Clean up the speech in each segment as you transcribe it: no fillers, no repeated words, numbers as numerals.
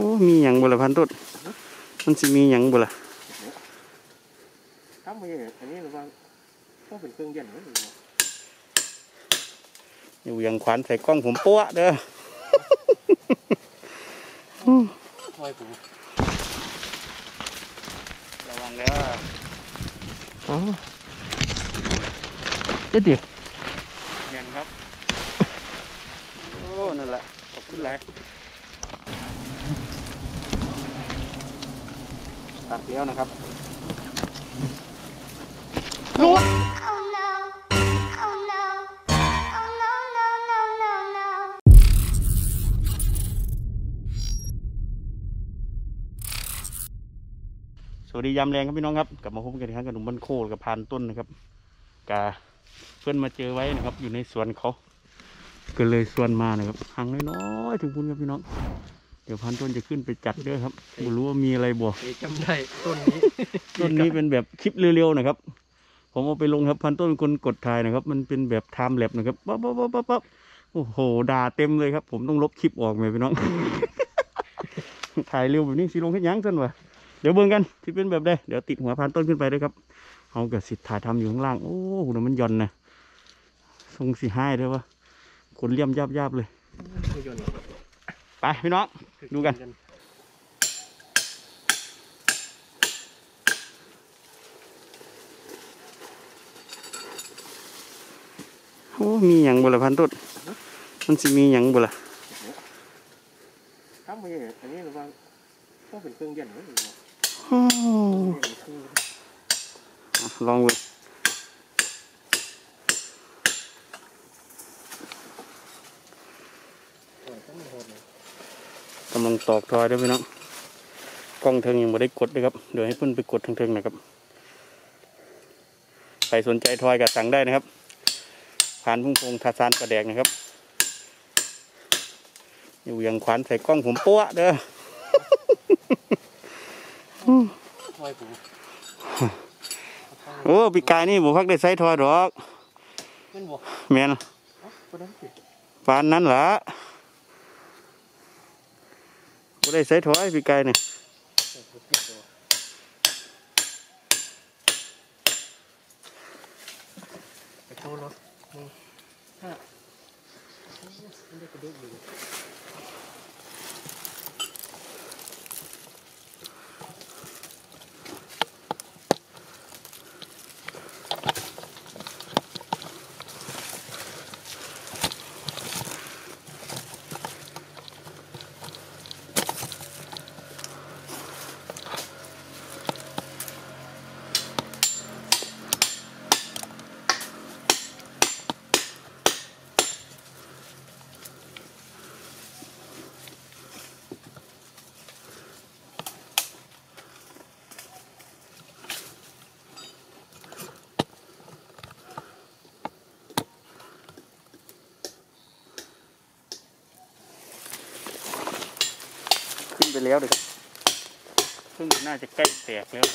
อ้มีหยังบุละพันต้นมันสิมีหยังบุละทำไปอันนี้หรือว่าต้องเป็นเครื่องเย็นหรือเปล่าอยู่ยังขวานใส่กล้องผมปั้วเด้อคอยผมระวังเด้ออ๋อเจ๊ดิเงี้ยครับโอ้นั่นแหละขอบคุณหลายตัดเดียวนะครับรู้สวัสดียามแรงครับพี่น้องครับกลับมาพบกันอีกครั้งกับหนุ่มบ้านโคกับพานต้นนะครับกาเพื่อนมาเจอไว้นะครับอยู่ในสวนเขาก็เลยชวนมานะครับห่างน้อยๆถึงพุ่นครับพี่น้องเดี๋ยวพานต้นจะขึ้นไปจัดด้วยครับไม่รู้ว่ามีอะไรบ่จำได้ต้นนี้ต้นนี้เป็นแบบคลิปเร็วๆนะครับผมเอาไปลงครับพันต้นเป็นคนกดถ่ายนะครับมันเป็นแบบไทม์แลปนะครับปั๊บโอ้โหด่าเต็มเลยครับผมต้องลบคลิปออกเลยพี่น้อง ถ่ายเร็วแบบนี้สิลงแค่ยั้งสั้นวะเดี๋ยวเบิ่งกันที่เป็นแบบใดเดี๋ยวติดหัวพันต้นขึ้นไปด้วยครับเอาเกิดสิทธิ์ถ่ายทำอยู่ข้างล่างโอ้โหมันย่อนนะทรงสีให้ด้วยวะขนเลี่ยมยาบเลยไปพี่น้องดูกันโอ้มีหยังบุละพันต้นมันสิมีหยังบุละทำไปอันนี้หรือว่าต้องเป็นเครื่องเย็นหรือเปล่าลองเลยกำลังตอกทอยด้วยพี่น้องกล้องเทิงยังไม่ได้กดเลยครับเดี๋ยวให้เพื่อนไปกดเทิงๆนะครับใครสนใจทอยกับสั่งได้นะครับผ่านพุ่งพงทาซานกระแดกนะครับอยู่ยังขวานใส่กล้องผมปั้วเด้อโอ้ปีกายนี่บุพักได้ใส่ทอยดอกแมนปานนั้นล่ะบุได้ใส่ทอยปีกายนี่ขึ้นไปแล้วเลยครับเพิ่งน่าจะใกล้แตกแล้ว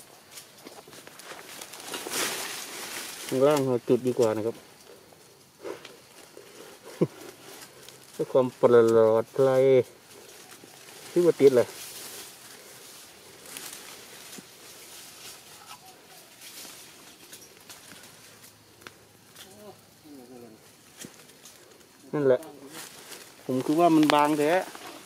ข้างล่างเราจุดดีกว่านะครับเพื่อความปลอดภัยที่ว่าติดเลยนั่นแหละผมคือว่ามันบางแท้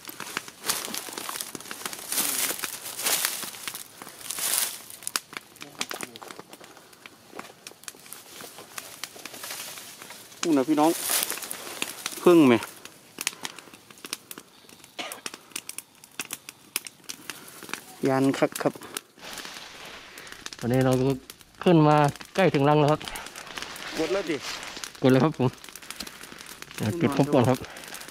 พูดนะพี่น้องพึ่งไหมยันครับตอนนี้เราขึ้นมาใกล้ถึงรังแล้วครับกดแล้วดิกดเลยครับผมจุดพบก่อนครับ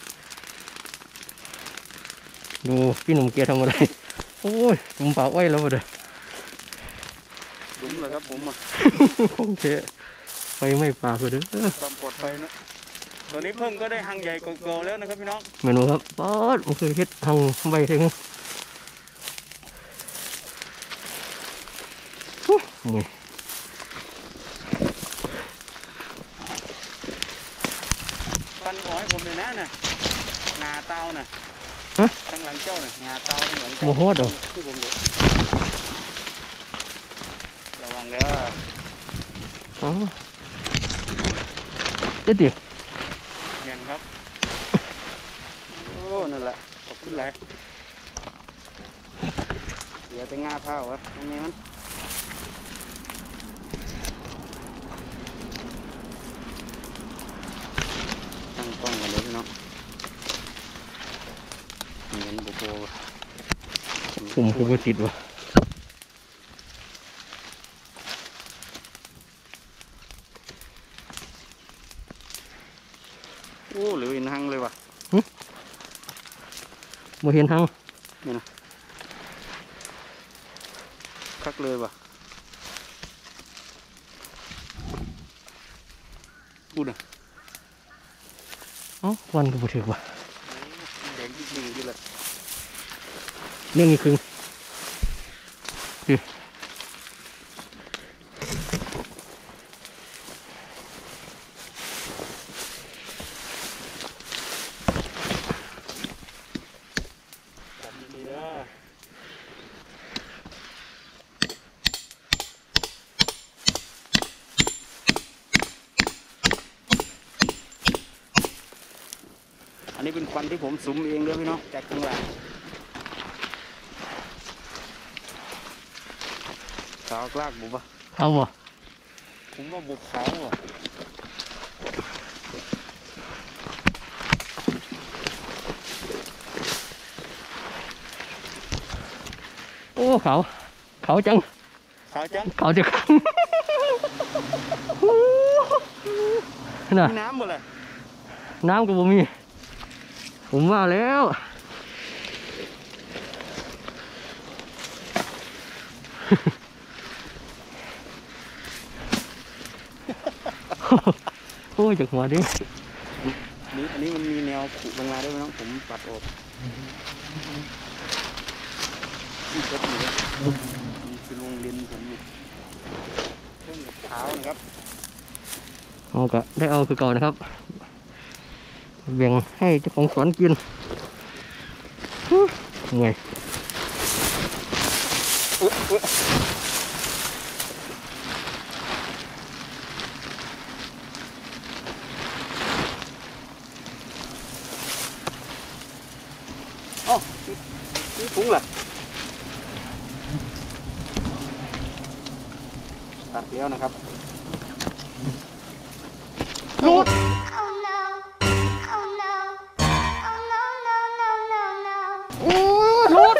ดูพี่หนุ่มเกียร์ทำอะไรโอ้ยผมปากไว้แล้วเลยดุ้มเลยครับผมโอเคไฟไม่ปากเลยความปลอดภัยนะตอนนี้เพิ่งก็ได้หังใหญ่โกๆแล้วนะครับพี่น้องเมนูครับป๊อดผมเคยคิดหังใบถึงนี่ปันขอให้ผมเลยนะนาเตาน่ะข้างหลังเจ้าน่ะงาเตาเหมือนโมโหดเหรอที่ผมดูระวังแล้วอ๋อเจ๊ดิเนียนครับโอ้นั่นแหละขอบคุณหลายเดี๋ยวจะง่าเผาวะตรงนี้มันตั้งกล้องกันเลยพี่น้องเงินบุโกผมคือบ่ติดว่ะโอ้เหลืออินหังเลยว่ะบ่เห็นหังคักเลยว่ะพูดอ่ะเอ้าวันก็บ่ถึกว่ะแดงจริงๆที่เลยเนี่ยมีครึ่งดีนะอันนี้เป็นควันที่ผมสุมเองเลยพี่น้องจากข้างหลังขาวกลากบุบอ่ะเอาบ่ผมว่าบุกขาวอ่ะโอ้เขาจังขาวจังเขาจะ น่ะมีน้ำหมดเลยน้ำก็บ่มี ผมว่าแล้ว โอ้ยจากหัวดินี่อันนี้มันมีแนวขรุลงมาด้วยพี่น้องผมปัดออกนี่ก็มีมันคือลงเลนผมอยู่เครื่องกับขาวนะครับเอาก็ได้เอาคือเก่านะครับแบ่งให้เจ้าของสวนกินไงอ๋อนี่ถุงเหรอตัดแล้วนะครับรูด Oh no. Oh no. Oh no, no, no, no, no. รูด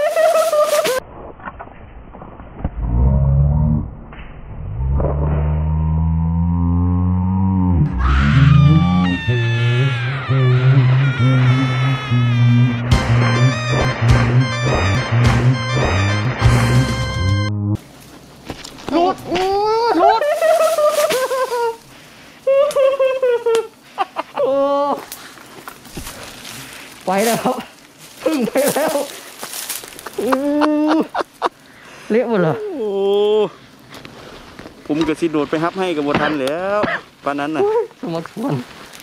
รูดรูดโอ้ไปแล้วครับพึ่งไปแล้วเละหมดเลยโอ้ผมก็สิโดดไปฮับให้กับบทันแล้วปานนั้นน่ะสมัครส่วน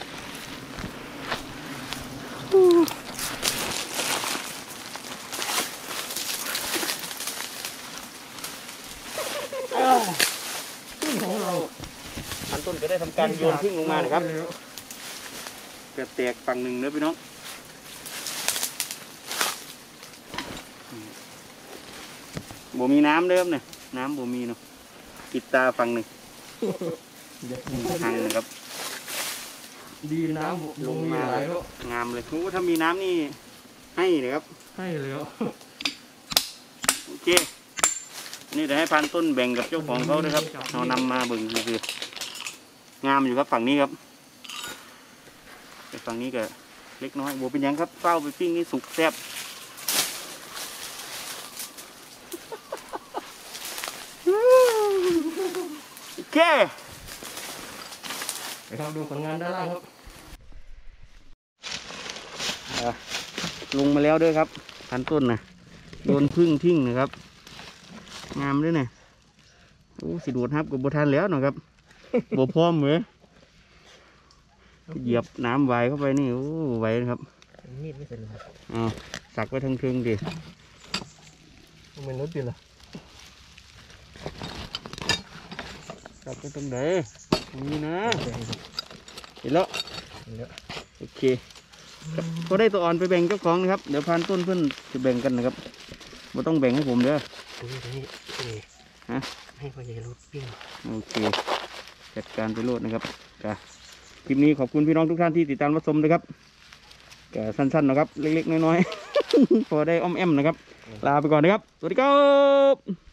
พึ่งของเราอันต้นก็ได้ทำการโยนพึ่งลงมานะครับเกิดแตกฝั่งหนึ่งเนอะพี่น้องบ่มีน้ำเดิมเนี่ยน้ำบ่มีเนาะปิดตาฝั่งหนึ่งทางนะครับดีน้ำลงมาแล้วงามเลยโอ้ถ้ามีน้ำนี่ให้เลยครับให้เลยโอเคนี่เดี๋ยวให้พันต้นแบ่งกับเจ้าของเขาด้วยครับเรานำมาเบิ่งคืองามอยู่ครับฝั่งนี้ครับแต่ฝั่งนี้ก็เล็กน้อยบัวเป็นหยังครับเฝ้าไปปิ้งนี่สุกแซ่บโอเคไปทำดูผลงานด้านล่างครับลงมาแล้วด้วยครับพันต้นนะโดนพึ่งทิ้งนะครับงามด้วยเนี่ยโอ้สิโดดฮับกับบัวทันแล้วนะครับบัวพร้อมเหมือเหยียบน้ำไวเข้าไปนี่โอ้ไวนะครับมีดไม่เสร็จเลยอ้าวสักไว้ทั้งเครื่องดิมันนุดดีเหรอสักไว้ตรงไหนนี่นะเห็นแล้ว โอเคพอได้ตัวอ่อนไปแบ่งเจ้าของนะครับ เดี๋ยวพันต้นเพื่อนจะแบ่งกันนะครับไม่ต้องแบ่งให้ผมเด้อ ฮะให้พ่อใหญ่รถปิ้งโอเคจัดการไปโลดนะครับก็คลิปนี้ขอบคุณพี่น้องทุกท่านที่ติดตามรับชมนะครับก็สั้นๆนะครับ เล็กๆน้อยๆ พอได้อ้อมแอมนะครับ ลาไปก่อนนะครับ สวัสดีครับ